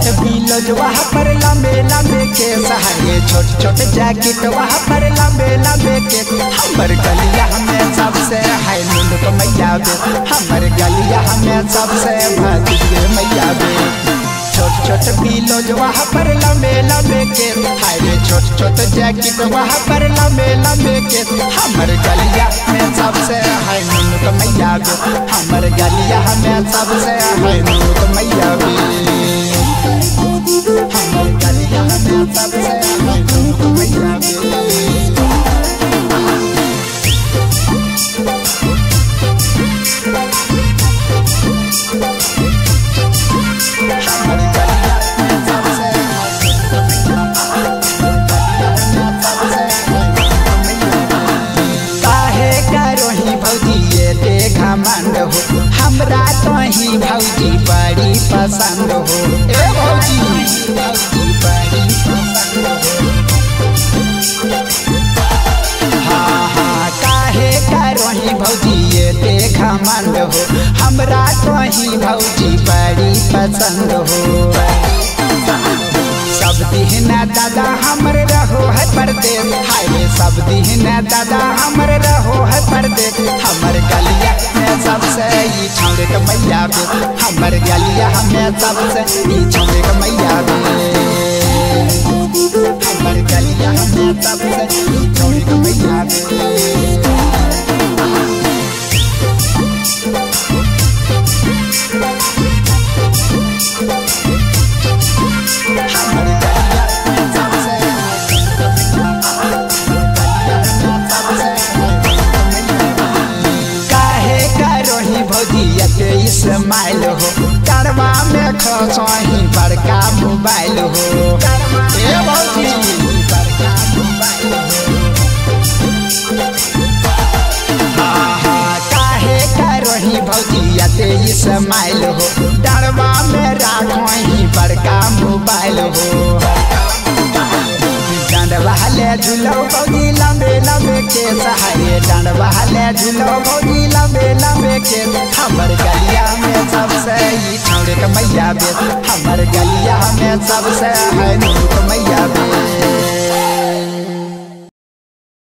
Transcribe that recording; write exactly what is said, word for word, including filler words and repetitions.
छोट ब्लाउज वहाँ पर लंबे लंबे के सहारे छोट छोट जैकेट वहाँ पर लंबे लंबे के हमर गलिया हमें सबसे है मुल्क मैया बे हमर गलिया हमें सबसे भतीजे मैया बे छोट छोट ब्लाउज वहाँ पर लंबे लंबे के हाय छोट छोट जैकेट वहाँ पर लंबे लंबे के हमर गलिया में सबसे है मुल्क मैया बे हमर गलिया हमें सबसे है मुल्क मैया बे हमर गलिया हमें सबसे है मुल्क मैया बे घमंड हो हमरा तो ही भौजी बड़ी पसंद हो ए भौजी भौजी बड़ी पसंद हो हाँ हाँ काहे करोही भौजी ये ते घमंड हो हमरा तो ही भौजी बड़ी पसंद हो सब दिन दादा हमर रहो है परदेश हाय सब दिन दादा हमर रहो है परदेश हमर गलिया में सबसे ई छौड़े के मैया बे हमर गलिया हमें सबसे ई छौड़े के मैया बे हमर गलिया हमें सबसे ई छौड़े के मैया बे स्माइल हो करवा में खसही बड़का मोबाइल हो ए भौजी बड़का मोबाइल हो हाँ हाँ काहे करही भौजी यते स्माइल हो डरवा में राखही बड़का मोबाइल हो डंडवा ले झूलो भौजी लंबे लंबे के सहारे डंडवा ले झूलो भौजी लंबे लंबे के हमर गलिया में सबसे ई छौड़े के मैया बे हमर गलिया में सबसे है मुल्क मैया बे।